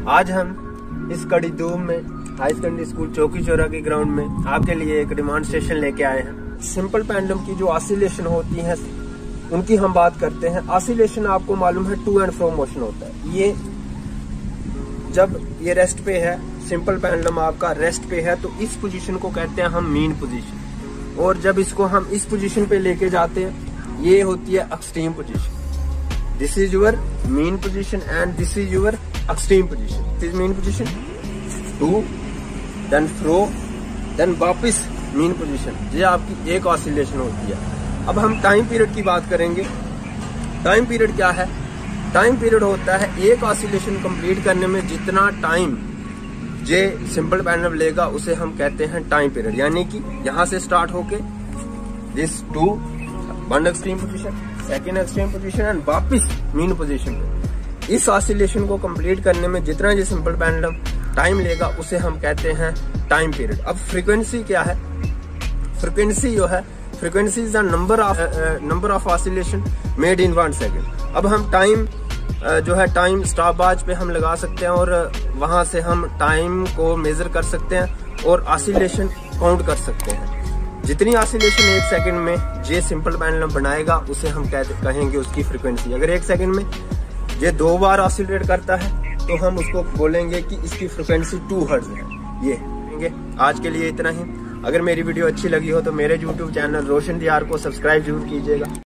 आज हम इस कड़ी धूप में हाई सेकेंडरी स्कूल चौकी चौरा के ग्राउंड में आपके लिए एक डेमोन्स्ट्रेशन लेके आए हैं। सिंपल पेंडुलम की जो ऑसिलेशन होती है उनकी हम बात करते हैं। ऑसिलेशन आपको मालूम है टू एंड फ्रो मोशन होता है। ये जब ये रेस्ट पे है, सिंपल पेंडुलम आपका रेस्ट पे है, तो इस पोजीशन को कहते हैं हम मीन पोजीशन। और जब इसको हम इस पोजीशन पे लेके जाते हैं, ये होती है extreme position. This is your mean position and this is your extreme position. This is mean position, to then fro then वापस मीन पोजीशन। ये आपकी एक ऑसिलेशन होती है। अब हम टाइम पीरियड की बात करेंगे। टाइम पीरियड क्या है? टाइम पीरियड होता है एक ऑसिलेशन कंप्लीट करने में जितना टाइम जे सिंपल पेंडुलम लेगा उसे हम कहते हैं टाइम पीरियड। यानी कि यहां से स्टार्ट होके this to one extreme position, second extreme position and वापस मीन पोजीशन पे। इस ऑसिलेशन को कंप्लीट करने में जितना ये सिंपल पेंडुलम टाइम लेगा उसे हम कहते हैं टाइम पीरियड। अब फ्रीक्वेंसी क्या है? फ्रीक्वेंसी जो है, frequency is the number of oscillation made in 1 second. अब हम टाइम जो है टाइम स्टॉपवॉच पे हम लगा सकते हैं और वहां से हम टाइम को मेजर कर सकते हैं और ऑसिलेशन काउंट कर सकते हैं। जितनी ऑसिलेशन 1 सेकंड में जे सिंपल पेंडुलम बनाएगा उसे हम कहेंगे उसकी फ्रीक्वेंसी। अगर 1 सेकंड में ये 2 बार ऑसिलेट करता है तो हम उसको बोलेंगे कि इसकी फ्रीक्वेंसी 2 हर्ट्ज है। ये आज के लिए इतना ही। अगर मेरी वीडियो अच्छी लगी हो तो मेरे YouTube चैनल रोशन दियार को सब्सक्राइब जरूर कीजिएगा।